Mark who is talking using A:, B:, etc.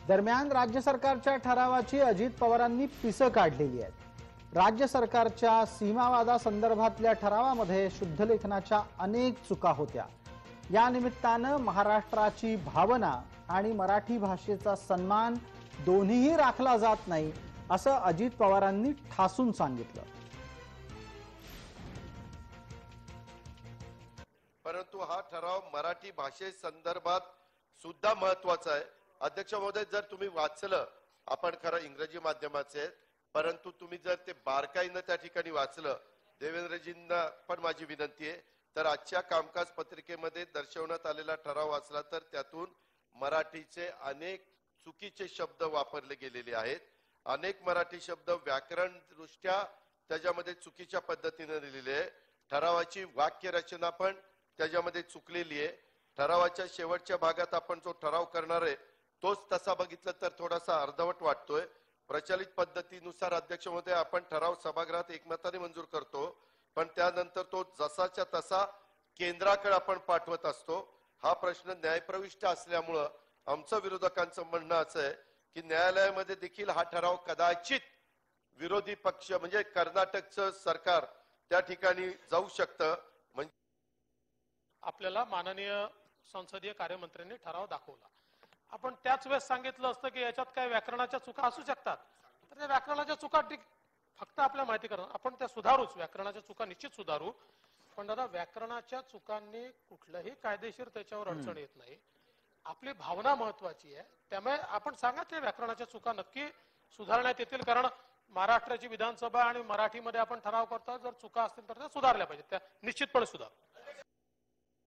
A: दरम्यान राज्य सरकारच्या ठरावाची अजित पवारांनी पिसं काढलेली आहेत। राज्य सरकारच्या सीमावादासंदर्भातल्या ठरावामध्ये शुद्धलेखनाच्या अनेक चुका होत्या। या निमित्तानं महाराष्ट्राची भावना आणि मराठी भाषेचा सन्मान दोन्हीही राखला जात नाही असं अजित पवारांनी ठासून सांगितलं।
B: परंतु हा ठराव मराठी भाषेसंदर्भात सुद्धा महत्त्वाचा आहे। अध्यक्ष महोदय, जर तुम्ही वाचलं, आपण खरं इंग्रजी माध्यमाचे आहेत, परंतु तुम्ही जर ते बारकाईनं त्या ठिकाणी वाचलं, देवेंद्रजींना पण माझी विनंती आहे, तर आजच्या कामकाज पत्रिकेमध्ये दर्शवण्यात आलेला ठराव वाचला तर त्यातून मराठीचे अनेक चुकीचे शब्द वापरले गेलेले आहेत। अनेक मराठी शब्द व्याकरण दृष्ट्या त्याच्यामध्ये चुकीच्या पद्धतीने लिहिलेले आहे। ठरावाची वाक्य रचना पण त्याच्यामध्ये चुकलेली आहे। ठरावाच्या शेवटच्या भागात आपण जो ठराव करणार आहे तोच तसा बघितलं तर थोडासा अर्धवट वाटतोय। प्रचलित पद्धतीनुसार अध्यक्ष महोदय आपण ठराव सभागृहात एकमताने मंजूर करतो, पण त्यानंतर तो जसाच्या तसा केंद्राकडे आपण पाठवत असतो। हा प्रश्न न्यायप्रविष्ट असल्यामुळे आमचं विरोधकांचं म्हणणं असं आहे की न्यायालयामध्ये देखील हा ठराव कदाचित विरोधी पक्ष म्हणजे कर्नाटकचं सरकार त्या ठिकाणी जाऊ शकतं। म्हणजे
C: आपल्याला माननीय संसदीय कार्यमंत्र्यांनी ठराव दाखवला, आपण त्याच वेळेस सांगितलं असतं की याच्यात काय व्याकरणाच्या चुका असू शकतात, तर त्या व्याकरणाच्या चुका फक्त आपल्या माहिती करणं, आपण त्या सुधारूच, व्याकरणाच्या चुका निश्चित सुधारू। पण दादा, व्याकरणाच्या चुकांनी कुठलंही कायदेशीर त्याच्यावर अडचण येत नाही। आपली भावना महत्वाची आहे, त्यामुळे आपण सांगा त्या व्याकरणाच्या चुका नक्की सुधारण्यात येतील, कारण महाराष्ट्राची विधानसभा आणि मराठीमध्ये आपण ठराव करतो, जर चुका असतील तर त्या सुधारल्या पाहिजेत, त्या निश्चितपणे सुधारू।